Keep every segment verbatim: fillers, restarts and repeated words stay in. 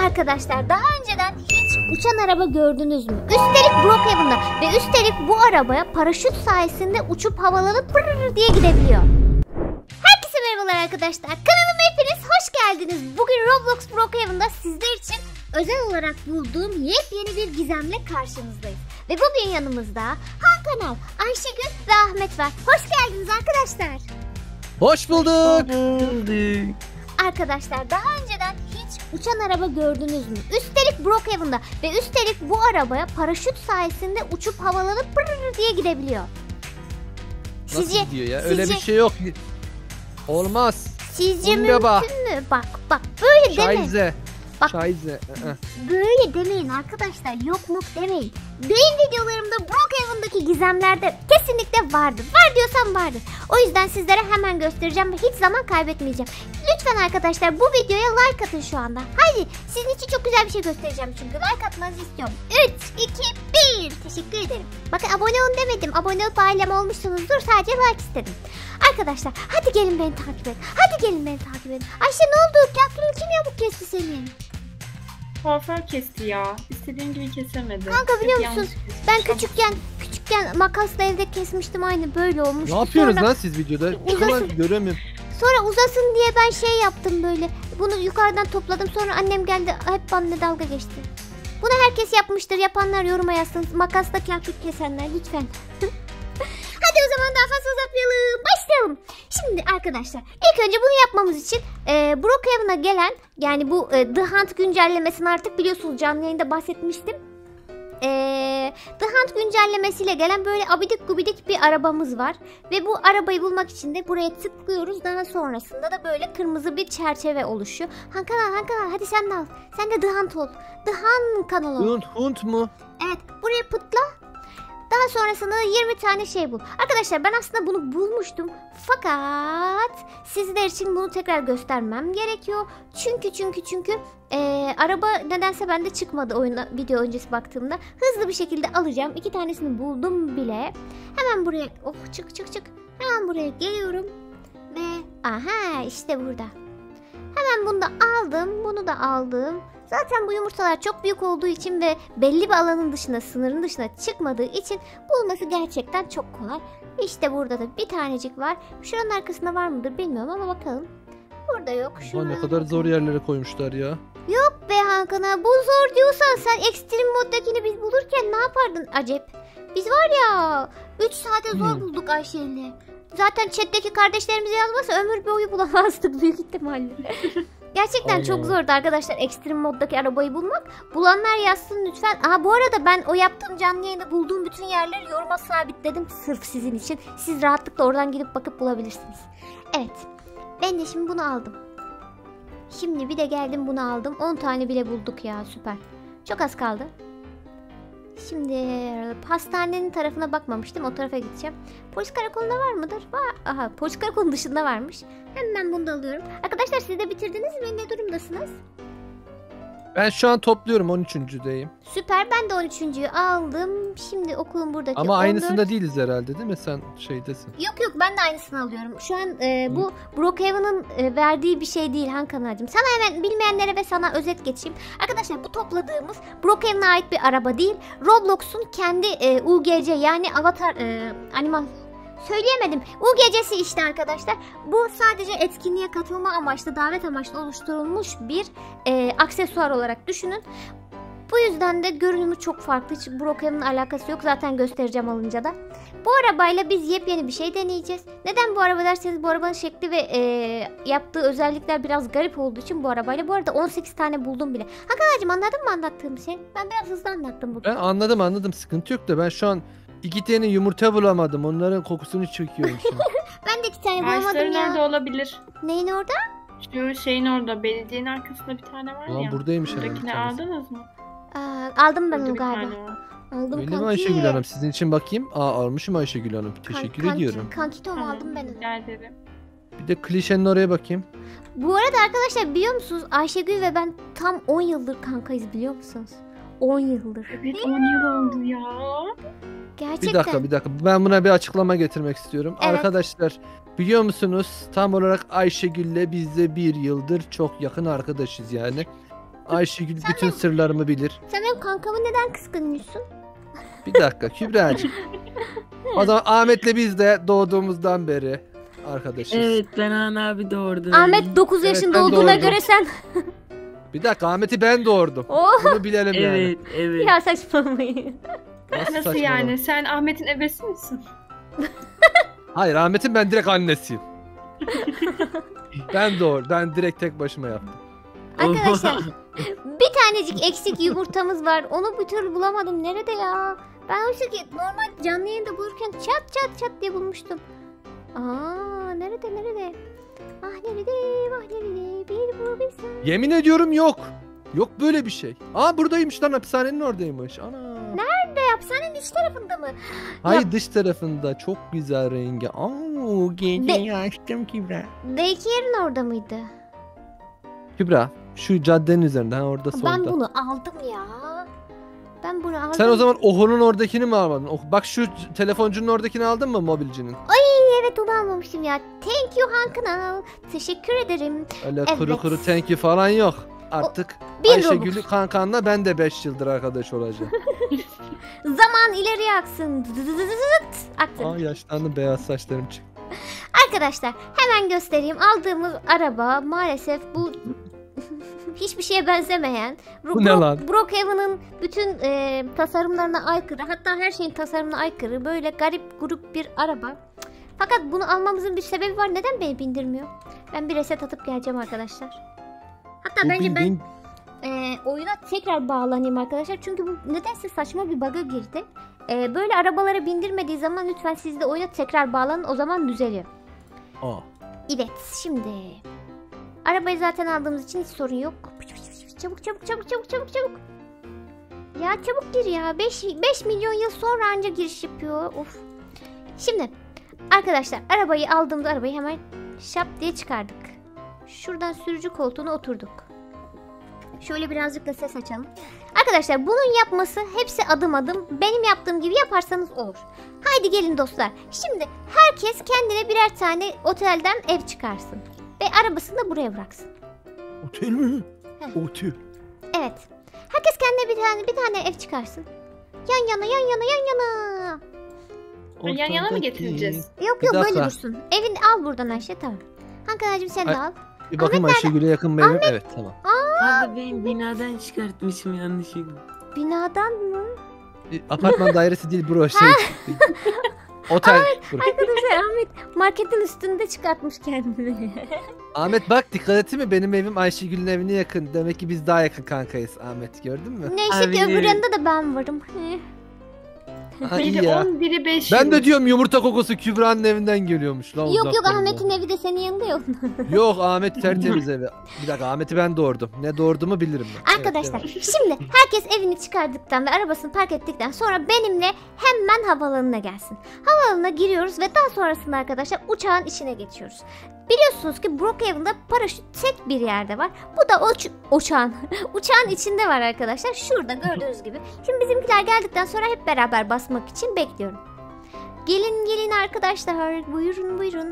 Arkadaşlar daha önceden hiç uçan araba gördünüz mü? Üstelik Brookhaven'da ve üstelik bu arabaya paraşüt sayesinde uçup havalanıp pırr diye gidebiliyor. Herkese merhabalar arkadaşlar. Kanalıma hepiniz hoş geldiniz. Bugün Roblox Brookhaven'da sizler için özel olarak bulduğum yepyeni bir gizemle karşınızdayız. Ve bugün yanımızda Han Kanal, Ayşegül ve Ahmet var. Hoş geldiniz arkadaşlar. Hoş bulduk. bulduk. Arkadaşlar daha önceden hiç uçan araba gördünüz mü? Üstelik Brookhaven'da ve üstelik bu arabaya paraşüt sayesinde uçup havalanıp pırr diye gidebiliyor. Nasıl Sizce, gidiyor ya? sizce, Öyle bir şey yok. Olmaz. Sizce Undaba. mümkün mü? Bak bak böyle deme. Şaize. Bak, Şaize. böyle demeyin arkadaşlar. Yok mu demeyin. Benim videolarımda Brookhaven'daki gizemlerde kesinlikle vardır. Var diyorsam vardır. O yüzden sizlere hemen göstereceğim ve hiç zaman kaybetmeyeceğim. Lütfen arkadaşlar bu videoya like atın şu anda. Haydi sizin için çok güzel bir şey göstereceğim çünkü. Like atmanızı istiyorum. üç, iki, bir. Teşekkür ederim. Bakın abone olun demedim. Abone olup ailem olmuşsunuzdur. Sadece like istedim. Arkadaşlar hadi gelin beni takip edin. Hadi gelin beni takip edin. Ayşe ne oldu? Kaplanı kim yamuk kesti senin? Kuaför kesti ya. İstediğim gibi kesemedi. Kanka biliyor Hep musun? yanlış Ben kesti. küçükken küçükken makasla evde kesmiştim, aynı böyle olmuştu. Ne yapıyorsunuz Sonra, lan siz videoda? Uzasın. Çıkın göremiyorum. sonra uzasın diye ben şey yaptım böyle. Bunu yukarıdan topladım. Sonra annem geldi hep benimle dalga geçti. Bunu herkes yapmıştır. Yapanlar yoruma yazsın. Makasla kakük kesenler lütfen. Hadi o zaman daha fazla uzatmayalım. Başlayalım. Şimdi arkadaşlar ilk önce bunu yapmamız için e, Brookhaven'a gelen, yani bu e, The Hunt güncellemesini artık biliyorsunuz, canlı yayında bahsetmiştim. E, The Hunt güncellemesiyle gelen böyle abidik gubidik bir arabamız var. Ve bu arabayı bulmak için de buraya tıklıyoruz. Daha sonrasında da böyle kırmızı bir çerçeve oluşuyor. Han Kanal, Han Kanal hadi sen de al. Sen de The Hunt ol. The Han Kanal ol. Hunt, hunt mu? Evet, buraya pıtla. Daha sonrasında yirmi tane şey bul. Arkadaşlar ben aslında bunu bulmuştum. Fakat sizler için bunu tekrar göstermem gerekiyor. Çünkü çünkü çünkü ee, araba nedense bende çıkmadı oyuna video öncesi baktığımda. Hızlı bir şekilde alacağım. İki tanesini buldum bile. Hemen buraya, oh çık çık çık. Hemen buraya geliyorum. Ve aha işte burada. Hemen bunu da aldım. Bunu da aldım. Zaten bu yumurtalar çok büyük olduğu için ve belli bir alanın dışına, sınırın dışına çıkmadığı için bulması gerçekten çok kolay. İşte burada da bir tanecik var. Şuranın arkasında var mıdır bilmiyorum ama bakalım. Burada yok. Aa, ne kadar zor yerlere koymuşlar ya. Yok be Hakan'a, bu zor diyorsan sen ekstrem moddakini biz bulurken ne yapardın acep? Biz var ya üç saate zor hmm. bulduk Ayşe'yle. Zaten chat'teki kardeşlerimize yazmasa ömür boyu bulamazdık büyük ihtimalle. Gerçekten Allah. Çok zordu arkadaşlar ekstrem moddaki arabayı bulmak. Bulanlar yazsın lütfen. Aha bu arada ben o yaptığım canlı yayında bulduğum bütün yerleri yoruma sabitledim sırf sizin için. Siz rahatlıkla oradan gidip bakıp bulabilirsiniz. Evet. Ben de şimdi bunu aldım. Şimdi bir de geldim bunu aldım. on tane bile bulduk ya, süper. Çok az kaldı. Şimdi hastanenin tarafına bakmamıştım. O tarafa gideceğim. Polis karakolunda var mıdır? Var. Aha, polis karakolunun dışında varmış. Hemen bunu da alıyorum. Arkadaşlar siz de bitirdiniz mi? Ne durumdasınız? Ben şu an topluyorum, on üçüncüdeyim. Süper, ben de on üçüncüyü aldım. Şimdi okulun buradaki Ama on dört... aynısında değiliz herhalde değil mi? Sen şeydesin. Yok yok, ben de aynısını alıyorum. Şu an e, bu Brookhaven'ın e, verdiği bir şey değil Han Kanalcığım. Sana hemen bilmeyenlere ve sana özet geçeyim. Arkadaşlar bu topladığımız Brookhaven'a ait bir araba değil. Roblox'un kendi e, U G C yani avatar e, animal... Söyleyemedim. U G C'si işte arkadaşlar. Bu sadece etkinliğe katılma amaçlı, davet amaçlı oluşturulmuş bir e, aksesuar olarak düşünün. Bu yüzden de görünümü çok farklı. Hiç Brookhaven'ın alakası yok. Zaten göstereceğim alınca da. Bu arabayla biz yepyeni bir şey deneyeceğiz. Neden bu araba derseniz, bu arabanın şekli ve e, yaptığı özellikler biraz garip olduğu için bu arabayla. Bu arada on sekiz tane buldum bile. Hakan'cığım anladın mı anlattığım şey? Ben biraz hızlı anlattım bugün. Ben anladım anladım, sıkıntı yok da ben şu an İki tane yumurta bulamadım. Onların kokusunu çekiyorum şimdi. Ben de iki tane bulamadım Ağaçların ya. orada olabilir. Neyin orada? Şu şeyin orada, belediyenin arkasında bir tane var Aa, ya. buradaymış herhalde. Buradakini aldınız mı? Aa, aldım ben Burada onu bir galiba. tane var. Aldım Öyle kanki. mi Ayşegül Hanım? Sizin için bakayım. Aa, almışım Ayşegül Hanım. Teşekkür Kanki, ediyorum. Kankitom Tamam, aldım ben onu. rica ederim. Bir de klişenin oraya bakayım. Bu arada arkadaşlar biliyor musunuz? Ayşegül ve ben tam on yıldır kankayız, biliyor musunuz? on yıldır. Evet, on yıl oldu ya. Gerçekten. Bir dakika bir dakika. Ben buna bir açıklama getirmek istiyorum. Evet. Arkadaşlar biliyor musunuz? Tam olarak Ayşegül'le biz de bir yıldır çok yakın arkadaşız yani. Ayşegül bütün sırlarımı bilir. Sen benim kankamı neden kıskanıyorsun? Bir dakika Kübra'cığım. O zaman Ahmet'le biz de doğduğumuzdan beri arkadaşız. Evet ben Han abi doğurdum. Ahmet dokuz Evet, yaşında ben olduğuna doğurdum. göre sen... Bir dakika Ahmet'i ben doğurdum. Oh! Bunu bilelim yani. Evet evet. Ya saçmalamayın. Nasıl saçmalama? yani? Sen Ahmet'in ebesi misin? Hayır Ahmet'in ben direkt annesiyim. Ben doğru. Ben direkt tek başıma yaptım. Arkadaşlar bir tanecik eksik yumurtamız var. Onu bir türlü bulamadım. Nerede ya? Ben oysa ki normal canlı yayında bulurken çat çat çat diye bulmuştum. Aa nerede nerede? Ah nerede ah nerede bir bu bir sen. Yemin ediyorum yok. Yok böyle bir şey. Aa buradaymış lan hapishanenin oradaymış. Ana. Nerede hapishanenin iç tarafında mı? Hayır dış tarafında çok güzel rengi. Aa geceyi açtım Kübra. Daycare'in orada mıydı? Kübra şu caddenin üzerinde ha orada solda. Ben bunu aldım ya. Ben bunu aldım. Sen o zaman Oho'nun oradakini mi almadın? Oh, bak şu c- telefoncunun oradakini aldın mı mobilcinin? Evet onu almamıştım ya. Thank you Han Kanal. Teşekkür ederim. Öyle Evet. kuru kuru thank you falan yok. Artık bin Ayşegül'ü Robux. kankanla ben de beş yıldır arkadaş olacağım. Zaman ileriye aksın. Dıdıdıdıdıdıt. Aksın. Aa yaşlandım beyaz saçlarım çıktı. Arkadaşlar hemen göstereyim. Aldığımız araba maalesef bu hiçbir şeye benzemeyen Bu ne lan? Brookhaven'ın bütün e, tasarımlarına aykırı, hatta her şeyin tasarımına aykırı böyle garip grup bir araba. Fakat bunu almamızın bir sebebi var. Neden beni bindirmiyor? Ben bir reset atıp geleceğim arkadaşlar. Hatta Bu bence ben bildiğin- e, oyuna tekrar bağlanayım arkadaşlar. Çünkü bu nedense saçma bir bug'a girdi. E, böyle arabalara bindirmediği zaman lütfen siz de oyuna tekrar bağlanın. O zaman düzeliyor. Aa. Evet şimdi arabayı zaten aldığımız için hiç sorun yok. Çabuk çabuk çabuk çabuk çabuk çabuk. Ya çabuk gir ya. beş milyon yıl sonra anca giriş yapıyor. Of. Şimdi arkadaşlar arabayı aldığımda arabayı hemen şap diye çıkardık. Şuradan sürücü koltuğuna oturduk. Şöyle birazcık da ses açalım. Arkadaşlar bunun yapması hepsi adım adım. Benim yaptığım gibi yaparsanız olur. Haydi gelin dostlar. Şimdi herkes kendine birer tane otelden ev çıkarsın. Ve arabasını da buraya bıraksın. Otel mi? Heh. Otel. Evet. Herkes kendine bir tane bir tane ev çıkarsın. Yan yana yan yana yan yana. Yan yana mı Ortadaki- getireceğiz? Yok Bir yok böyle dakika. dursun. Evini al buradan Ayşe tamam. Hakan'cığım sen de Ay- al. Bir bakayım Ayşegül'e yakın mı evim? Evet tamam. Abi ben binadan çıkartmışım yanlışlıkla. Binadan mı? E, Apartman dairesi değil bro şey. Otel. Bro. Arkadaşlar Ahmet marketin üstünde çıkartmış kendini. Ahmet bak dikkat ettin mi benim evim Ayşegül'ün evine yakın. Demek ki biz daha yakın kankayız Ahmet gördün mü? Neyse ki Abi, öbür evet. yanında da ben varım. Ha, iyi Biri ya. on, biri beş Ben yıl. de diyorum yumurta kokusu Kübra'nın evinden geliyormuş. Lan Yok yok uzaklarında. Ahmet'in evi de senin yanında yok. Yok Ahmet tertemiz evi. Bir dakika Ahmet'i ben doğurdum. Ne doğurduğumu bilirim ben. Arkadaşlar Evet, şimdi herkes evini çıkardıktan ve arabasını park ettikten sonra benimle hemen havaalanına gelsin. Havaalanına giriyoruz ve daha sonrasında arkadaşlar uçağın içine geçiyoruz. Biliyorsunuz ki Brookhaven'da paraşüt tek bir yerde var. Bu da uç uçağın uçağın içinde var arkadaşlar. Şurada gördüğünüz gibi. Şimdi bizimkiler geldikten sonra hep beraber basmak için bekliyorum. Gelin gelin arkadaşlar. Buyurun buyurun.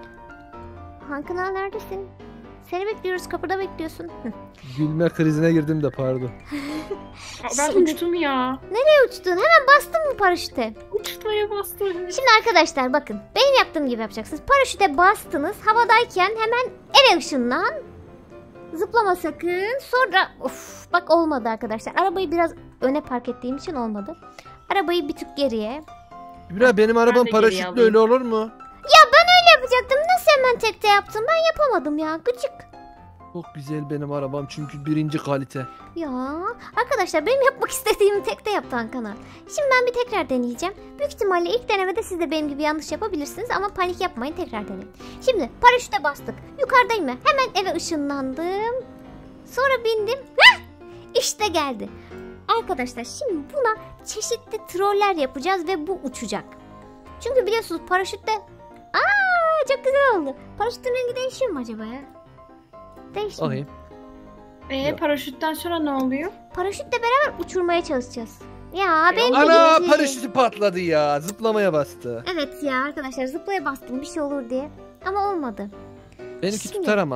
Hankana neredesin? Seni bekliyoruz. Kapıda bekliyorsun. Hı. Gülme krizine girdim de pardon. Aa, Ben Şimdi- uçtum ya. Nereye uçtun? Hemen bastın mı paraşüte? Uçmaya bastım. Şimdi arkadaşlar bakın. Benim yaptığım gibi yapacaksınız. Paraşüte bastınız. Havadayken hemen eve ışınlan. Zıplama sakın. Sonra of bak olmadı arkadaşlar. Arabayı biraz öne park ettiğim için olmadı. Arabayı bir tık geriye. Kübra benim arabam de geriye paraşütle alayım. öyle olur mu? Yapacaktım. Nasıl hemen tekte yaptım? Ben yapamadım ya. Gıcık. Çok güzel benim arabam çünkü birinci kalite. Ya arkadaşlar benim yapmak istediğimi tekte yaptı Hakan. Şimdi ben bir tekrar deneyeceğim. Büyük ihtimalle ilk denemede siz de benim gibi yanlış yapabilirsiniz ama panik yapmayın, tekrar deneyin. Şimdi paraşüte bastık. Yukarıdayım ya. Hemen eve ışınlandım. Sonra bindim. Heh! İşte geldi. Arkadaşlar şimdi buna çeşitli troller yapacağız ve bu uçacak. Çünkü biliyorsunuz paraşütte... Aa çok güzel oldu. Paraşütün rengi değişiyor mu acaba ya? Değişmiyor. Bakayım. Ee, paraşütten sonra ne oluyor? Paraşütle beraber uçurmaya çalışacağız. Ya benim Ana dediğim şey- paraşütü patladı ya. Zıplamaya bastı. Evet ya arkadaşlar zıplaya bastım bir şey olur diye. Ama olmadı. Benimki Şimdi- tutar ama.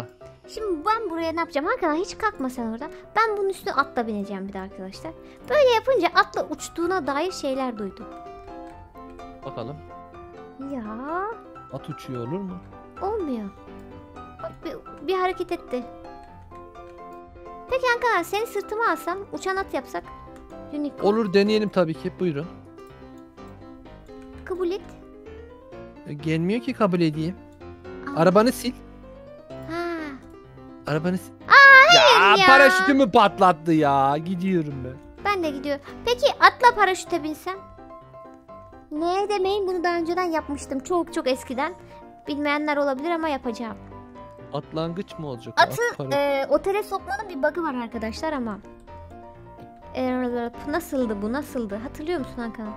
Şimdi ben buraya ne yapacağım? Hakan hiç kalkma sen oradan. Ben bunun üstüne atla bineceğim bir de arkadaşlar. Böyle yapınca atla uçtuğuna dair şeyler duydum. Bakalım. Ya At uçuyor olur mu? olmuyor. Bak bir, bir hareket etti. Peki Hakan seni sırtıma alsam uçan at yapsak. Unicorn. Olur, deneyelim tabii ki. Buyurun. Kabul et. E, Gelmiyor ki kabul edeyim. Aa. Arabanı sil. Ha. Arabanı sil. hayır ya. Paraşütümü patlattı ya. Gidiyorum ben. Ben de gidiyorum. Peki atla paraşüte binsem? Ne demeyin, bunu daha önceden yapmıştım. Çok çok eskiden. Bilmeyenler olabilir ama yapacağım. Atlangıç mı olacak? Atı At para- e, otele sokmanın bir bug'ı var arkadaşlar ama. E, nasıldı bu nasıldı? Hatırlıyor musun Hakan?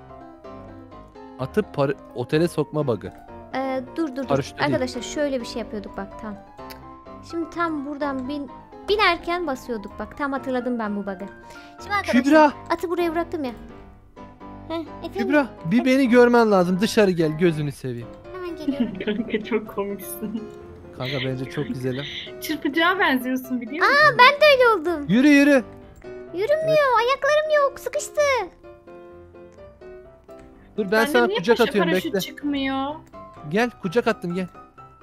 Atı para- otele sokma bug'ı. E, dur dur dur. Paraşütle değil. Arkadaşlar şöyle bir şey yapıyorduk bak tam. Şimdi tam buradan bin, binerken basıyorduk bak. Tam hatırladım ben bu bug'ı. Şimdi arkadaşlar Kübra! atı buraya bıraktım ya. Heh, efendim? Kübra bir beni görmen lazım. Dışarı gel, gözünü seveyim. Hemen geliyorum. Kanka çok komiksin. Kanka bence çok güzelim. Çırpıcığa benziyorsun biliyor musun? Aa ben de öyle oldum. Yürü yürü. Yürümüyor. Ayaklarım yok. Sıkıştı. Dur ben Bende sana niye kucak paşa atıyorum, paraşüt bekle. çıkmıyor? Gel, kucak attım, gel.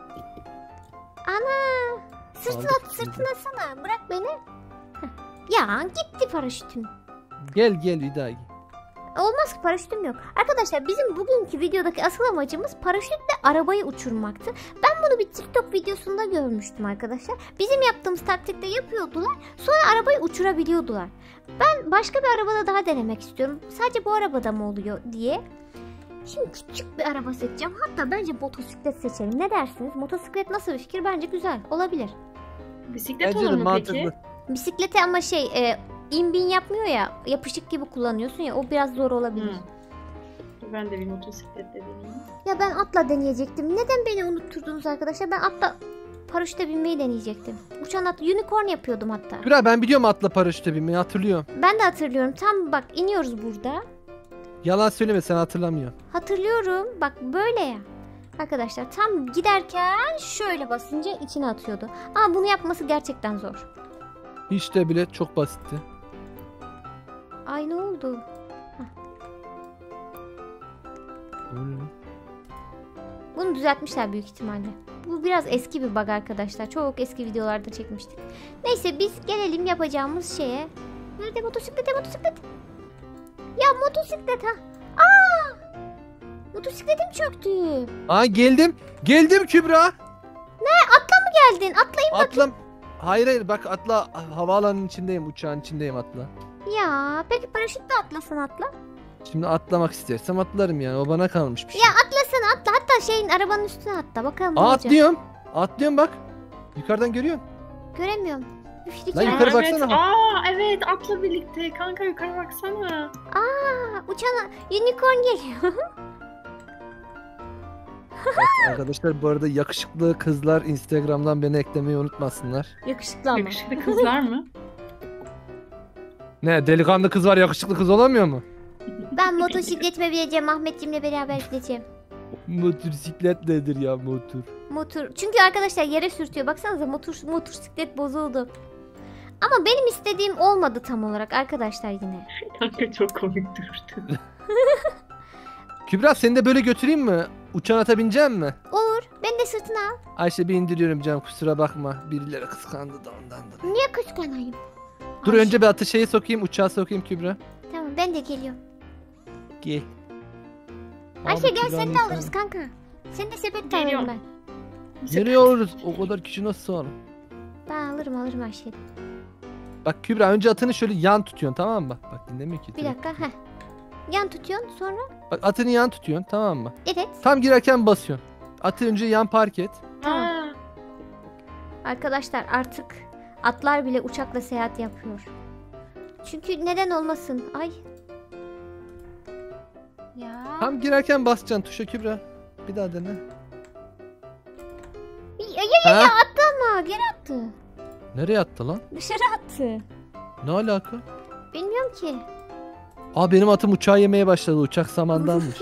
Ana. Sırtına Aldık at, sizi. sırtına atsana. Bırak beni. Heh. Ya gitti paraşütüm. Gel gel bir daha gel. Olmaz ki, paraşütüm yok. Arkadaşlar bizim bugünkü videodaki asıl amacımız paraşütle arabayı uçurmaktı. Ben bunu bir TikTok videosunda görmüştüm arkadaşlar. Bizim yaptığımız taktikte yapıyordular. Sonra arabayı uçurabiliyordular. Ben başka bir arabada daha denemek istiyorum. Sadece bu arabada mı oluyor diye. Şimdi küçük bir araba seçeceğim. Hatta bence motosiklet seçelim. Ne dersiniz? Motosiklet nasıl bir fikir? Bence güzel. Olabilir. Bisiklet Bence de olur mu mantıklı. peki? Bisiklete ama şey e, in bin yapmıyor ya. Yapışık gibi kullanıyorsun ya. O biraz zor olabilir. Hı. Ben de bir motosikletle deneyeyim. Ya ben atla deneyecektim. Neden beni unutturdunuz arkadaşlar? Ben atla paraşüte binmeyi deneyecektim. Uçan at, unicorn yapıyordum hatta. Kübra ben biliyorum atla paraşüte binmeyi, hatırlıyorum. Ben de hatırlıyorum. Tam bak iniyoruz burada. Yalan söyleme, sen hatırlamıyorsun. Hatırlıyorum. Bak böyle ya. Arkadaşlar tam giderken şöyle basınca içine atıyordu. Ama bunu yapması gerçekten zor. Hiç de bile çok basitti. Ay ne oldu? Öyle. Bunu düzeltmişler büyük ihtimalle. Bu biraz eski bir bug arkadaşlar. Çok eski videolarda çekmiştik. Neyse biz gelelim yapacağımız şeye. Nerede motosiklet? Motosiklet. Ya motosiklet ha. Aa! Motosikletim çöktü. Aa geldim. Geldim Kübra. Geldin. Atlayın. Atlam. Hayır hayır bak atla, havaalanının içindeyim, uçağın içindeyim, atla. Ya peki paraşütle atlasın atla. Şimdi atlamak istersem atlarım yani, o bana kalmış bir şey. Ya atlasana atla. Hatta şeyin arabanın üstüne atla. Bakalım ne Aa, olacak. atlıyorum. Atlıyorum bak. Yukarıdan görüyorsun. Göremiyorum. Üf, Lan ya. yukarı Aa, baksana. Evet. Aa evet atla birlikte. Kanka yukarı baksana. Aa, uçan unicorn geliyor. Evet, arkadaşlar bu arada yakışıklı kızlar Instagram'dan beni eklemeyi unutmasınlar. Yakışıklı ama. Yakışıklı kızlar mı? Ne, delikanlı kız var yakışıklı kız olamıyor mu? Ben motosikletime bineceğim. Ahmetciğimle beraber gideceğim. Motosiklet nedir ya, motor? Motor. Çünkü arkadaşlar yere sürtüyor. Baksanıza motor motosiklet bozuldu. Ama benim istediğim olmadı tam olarak arkadaşlar yine. Kanka çok komik durdu. Kübra seni de böyle götüreyim mi? Uçan ata binecek mi? Olur. Ben de sırtına al. Ayşe bir indiriyorum canım, kusura bakma. Birileri kıskandı da ondan da. Niye kıskanayım? Dur Ay, önce bir atı şeye sokayım, uçağa sokayım Kübra. Tamam ben de geliyorum. Gel. Ayşe Abi, gel Kübra'nın seni de insan- alırız kanka. Seni de sepet alırım Geliyorum. ben. Nereye alırız? O kadar kişi nasıl alır? Ben alırım alırım Ayşe'yi. Bak Kübra önce atını şöyle yan tutuyorsun, tamam mı? Bak dinlemiyor ki. Bir dakika. Heh. Yan tutuyorsun sonra. Bak atını yan tutuyorsun, tamam mı? Evet. Tam girerken basıyorsun. Atı önce yan park et. Aa, Arkadaşlar artık atlar bile uçakla seyahat yapıyor. Çünkü neden olmasın? Ay. Ya. Tam girerken basacaksın tuşa Kübra. Bir daha dene. Ya ya ya, Ha? ya attı ama geri attı. Nereye attı lan? Dışarı attı. Ne alaka? Bilmiyorum ki. Aa benim atım uçağı yemeye başladı. Uçak samandanmış.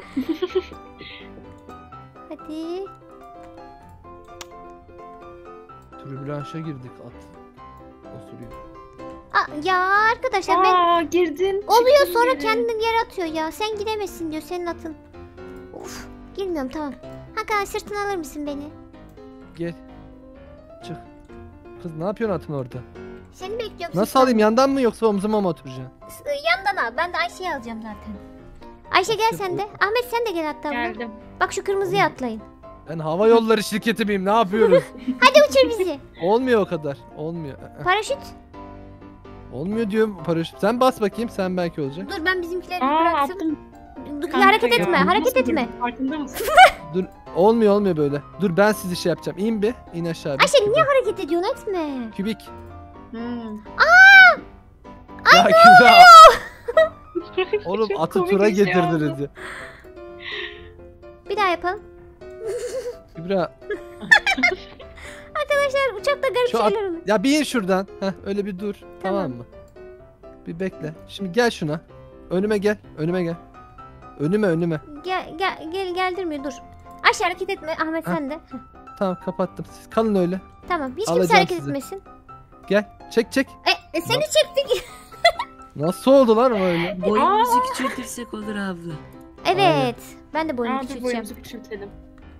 Hadi. Tribülanşa girdik at. Osuruyor. Aa, ya arkadaşlar ben Aa girdin. oluyor çıktın sonra geri. kendini yere atıyor ya. Sen gidemezsin diyor senin atın. Uf girmiyorum tamam. Hakan sırtına alır mısın beni? Gel. Çık. Kız ne yapıyorsun atın orada? Seni bekliyorum. Nasıl sırtına. alayım, yandan mı yoksa omzuma mı oturacaksın? S- Yandan al. Ben de Ayşe'yi alacağım zaten. Ayşe gel sen de. Ahmet sen de gel hatta. buna. Geldim. Bak şu kırmızıya atlayın. Ben hava yolları şirketi miyim, ne yapıyoruz? Hadi uçur bizi. Olmuyor o kadar. Olmuyor. Paraşüt. Olmuyor diyorum paraşüt. Sen bas bakayım, sen belki olacak. Dur ben bizimkileri Aa bıraktım. attım. Dur, Kanka hareket ya. etme. Hareket Nasıl etme. durdun? Farkında mısın? Dur. Olmuyor olmuyor böyle. Dur ben sizi şey yapacağım. İn bir. İn aşağı bir. Ayşe Kübra. niye hareket ediyorsun etme. Kübik. Hmm. Ya Kübra. Oğlum Çok atı komik tura bir şey getirdiniz oldu. ya. Bir daha yapalım. Kübra. Arkadaşlar uçakta garip Şu at- şeyler oluyor. Ya bir in şuradan. Heh, öyle bir dur. Tamam. Tamam. mı? Bir bekle. Şimdi gel şuna. Önüme gel. Önüme gel. Önüme önüme. Gel gel gel geldirmiyor dur. Ayşe hareket etme Ahmet Ha. sen de. Heh, Tamam kapattım. Siz kalın öyle. tamam hiç kimse Alacağım hareket sizi. etmesin. Gel. Çek çek. E, e, seni çektik. Nasıl oldu lan o öyle? Boyumuzu küçültürsek olur abla. Evet. Ben de boyumu Aa dur küçülteceğim. boyumuzu küçültelim.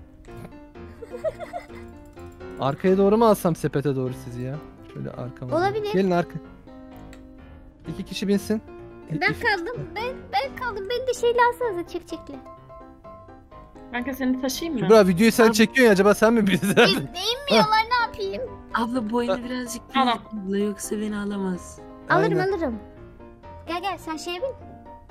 Arkaya doğru mu alsam sepete doğru sizi ya? Şöyle arkama. doğru. Olabilir. Gelin arka. İki kişi binsin. Ben İki- kaldım. Ben ben kaldım. Beni de şeyle alsanıza çek çekle. Kanka seni taşıyayım mı? Kübra videoyu sen Abi- çekiyorsun ya, acaba sen mi Biz bildin? değinmiyorlar ne yapayım? Abla boynu birazcık büyük Tamam. abla yoksa beni alamaz. Alırım Aynen. alırım. Gel gel sen şeye bin.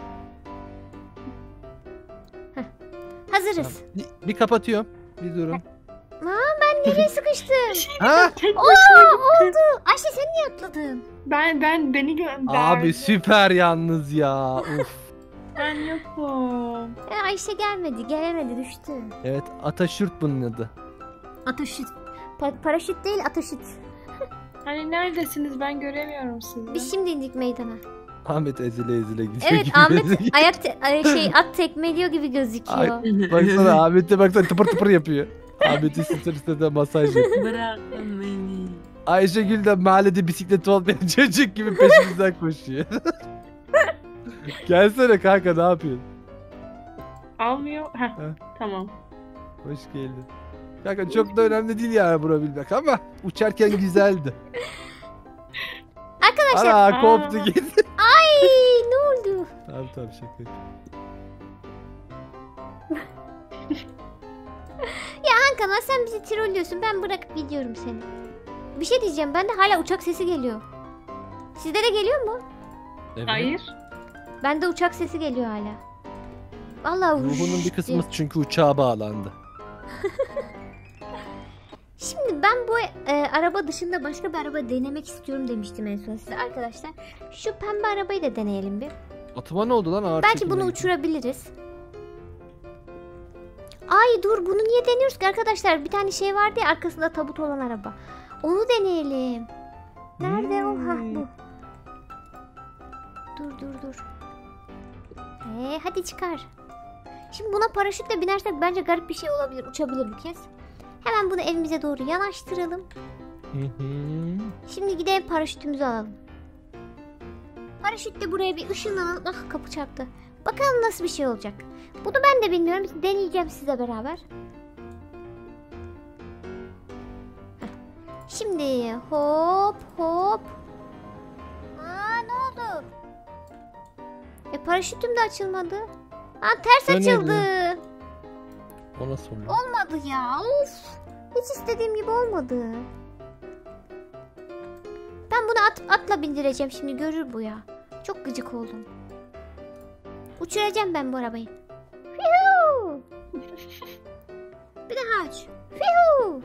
Heh. Hazırız. Bir, bir kapatıyorum. Bir durun. Nereye sıkıştım? Ha? Tek Oo başıma gittim. oldu. Ayşe sen niye atladın? Ben ben beni gönder. Abi süper yalnız ya. Uf. Ben yokum. E, Ayşe gelmedi. Gelemedi düştü. Evet, Ataşürt bunun adı. Ataşüt. Pa- paraşüt değil ataşüt. Hani neredesiniz, ben göremiyorum sizi. Biz şimdi indik meydana. Ahmet ezile ezile gidiyor. Evet gibi Ahmet gözüküyor. ayak te- ay, şey at tekmeliyor gibi gözüküyor. Ay. Baksana Ahmet'e baksana tıpır tıpır yapıyor. Ahmet'in sıtır sıtır masaj yapıyor. Bırakın beni. Ayşegül de mahallede bisikleti olmayan çocuk gibi peşimizden koşuyor. Gelsene kanka, ne yapıyorsun? Almıyor. Heh, Heh. tamam. Hoş geldin. Kanka çok da önemli değil yani vurabilmek ama uçarken güzeldi. Arkadaşlar. Ana Aa. koptu gitti. Ay ne oldu? Tamam tamam şaka yapıyorum. Hakan sen bizi trollüyorsun. Ben bırakıp gidiyorum seni. Bir şey diyeceğim. Bende hala uçak sesi geliyor. Sizde de geliyor mu? Evet. Hayır. Bende uçak sesi geliyor hala. Vallahi Ruhunun bir vuş kısmı diye. çünkü uçağa bağlandı. Şimdi ben bu e, araba dışında başka bir araba denemek istiyorum demiştim en son size arkadaşlar. Şu pembe arabayı da deneyelim bir. Atıma ne oldu lan, ağır Belki çekimle bunu gidiyor. uçurabiliriz. Ay dur bunu niye deniyoruz ki arkadaşlar? Bir tane şey vardı ya arkasında tabut olan araba. Onu deneyelim. Nerede o? Ha Hmm. bu. Dur dur dur. Ee, hadi çıkar. Şimdi buna paraşütle binersek bence garip bir şey olabilir. Uçabilir bir kez. Hemen bunu evimize doğru yanaştıralım. Hı hı. Şimdi gidelim paraşütümüzü alalım. Paraşütle buraya bir ışınlanalım. Ah kapı çarptı. Bakalım nasıl bir şey olacak. Bunu ben de bilmiyorum. Deneyeceğim sizle beraber. Heh. Şimdi hop hop. Aa ne oldu? E paraşütüm de açılmadı. Aa ters Dönelim. açıldı. O nasıl oluyor? Olmadı ya. Of. Hiç istediğim gibi olmadı. Ben bunu at, atla bindireceğim şimdi, görür bu ya. Çok gıcık oldum. Uçuracağım ben bu arabayı. Fihu! Bir daha aç. Fihu!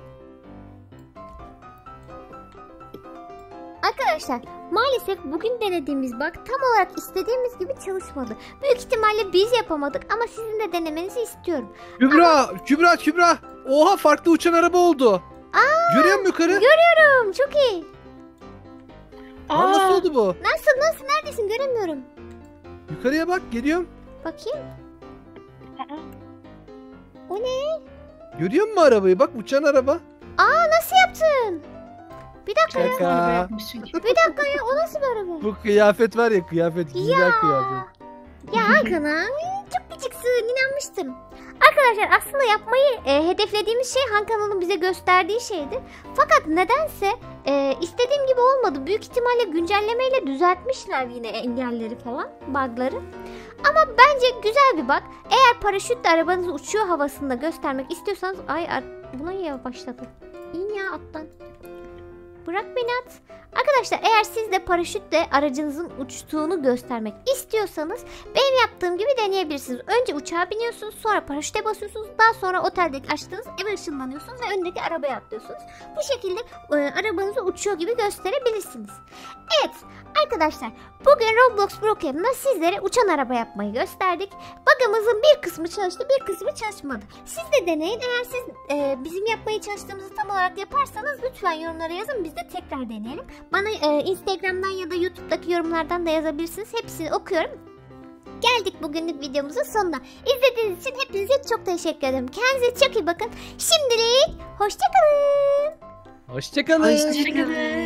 Arkadaşlar maalesef bugün denediğimiz bak tam olarak istediğimiz gibi çalışmadı. Büyük ihtimalle biz yapamadık ama sizin de denemenizi istiyorum. Kübra, Kübra, Kübra. Oha, farklı uçan araba oldu. Görüyor musun yukarı? Görüyorum, çok iyi. Lan nasıl Aa, oldu bu? Nasıl nasıl neredesin, göremiyorum. Yukarıya bak, geliyorum. Bakayım. aa, O ne? Görüyor musun arabayı? Bak, uçan araba. Aa nasıl yaptın? Bir dakika ya. Araba Şaka. yapmış çünkü. Bir dakika ya. O nasıl bir araba? Bu kıyafet var ya kıyafet. Güzel Ya. kıyafet. Ya Hakan ha, çok küçüksün, inanmıştım. Arkadaşlar aslında yapmayı e, hedeflediğimiz şey Hakan'ın bize gösterdiği şeydi. Fakat nedense e, istediğim gibi olmadı. Büyük ihtimalle güncellemeyle düzeltmişler yine engelleri falan, bug'ları. Ama bence güzel bir bug. Eğer paraşütle arabanızı uçuyor havasında göstermek istiyorsanız... Ay buna niye başladı? İn ya atlan. Bırak beni at. Arkadaşlar eğer siz de paraşütle aracınızın uçtuğunu göstermek istiyorsanız benim yaptığım gibi deneyebilirsiniz. Önce uçağa biniyorsunuz, sonra paraşüte basıyorsunuz, daha sonra oteldeki açtığınız eve ışınlanıyorsunuz ve öndeki arabaya atlıyorsunuz. Bu şekilde e, arabanızı uçuyor gibi gösterebilirsiniz. Evet arkadaşlar, bugün Roblox Brookhaven'da sizlere uçan araba yapmayı gösterdik. Bug'ımızın bir kısmı çalıştı, bir kısmı çalışmadı. Siz de deneyin. Eğer siz e, bizim yapmaya çalıştığımızı tam olarak yaparsanız lütfen yorumlara yazın, biz de tekrar deneyelim. Bana e, Instagram'dan ya da YouTube'daki yorumlardan da yazabilirsiniz. Hepsini okuyorum. Geldik bugünlük videomuzun sonuna. İzlediğiniz için hepinize çok teşekkür ederim. Kendinize çok iyi bakın. Şimdilik hoşçakalın. Hoşçakalın. Hoşçakalın.